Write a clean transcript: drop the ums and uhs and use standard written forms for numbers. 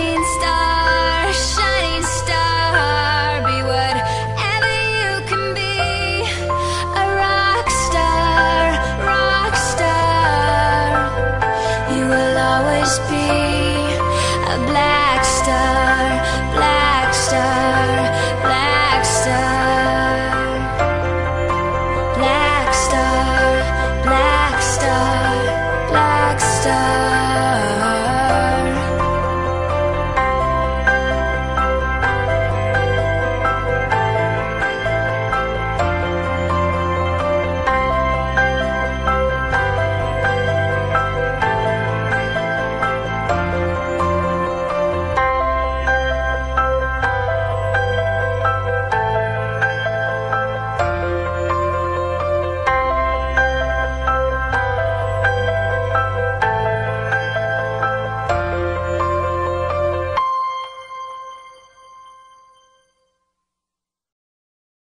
shining star, shining star. Be whatever you can be, a rock star, rock star. You will always be a black star.